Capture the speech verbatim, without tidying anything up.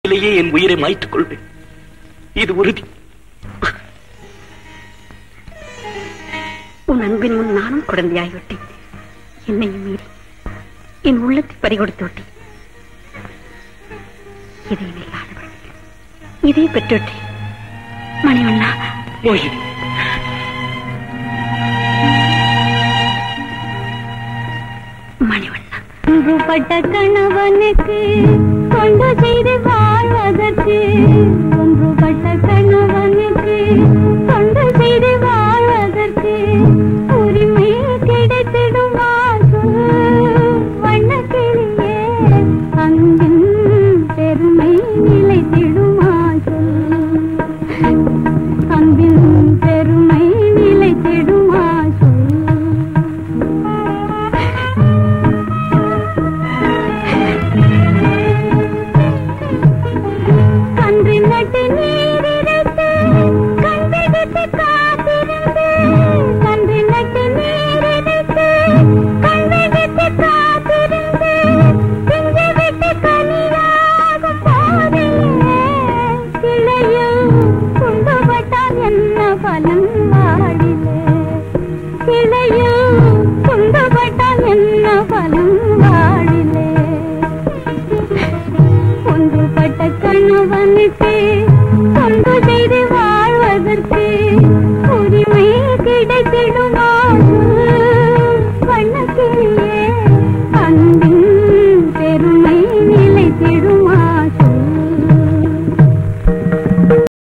இதிலேயே என் உயிரை மாய்த்துக் கொள்வேன். இது உறுதி. உன் அன்பின் முன் நானும் குழந்தையாகிவிட்டேன். என்னையும் மீறி என் உள்ளத்தை பறிகொடுத்து விட்டேன். இதை இல்லாதவள் இதை பெற்றுவிட்டேன். மணிவண்ணா. மோகினி, மணிவண்ணா, ஒன்றுபட்ட கணவனுக்கு தொண்டு செய்து வாழ்வதற்கு, ஒன்றுபட்ட கணவனுக்கு தொண்டு செய்து வாழ்வதற்கு உரிமை கிடைத்திடுமா சொல் வண்ணக்கிளியே, அங்கின் பெருமை நிலைத்திடுமா சொல்.